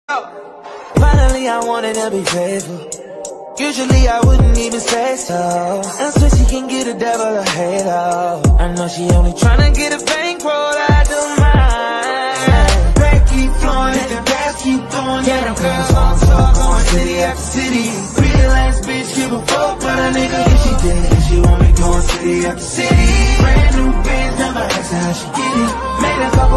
Finally, I wanted to be faithful. Usually I wouldn't even say so. And so she can get a devil a halo. I know she only tryna get a bankroll. I don't mind. Back keep flowing, the gas keep going. Yeah, them girls on tour, going city after city. Real ass bitch, give a fuck, but a nigga if she did, and she want me going city after city. Brand new Benz, never asked her how she get it. Made her go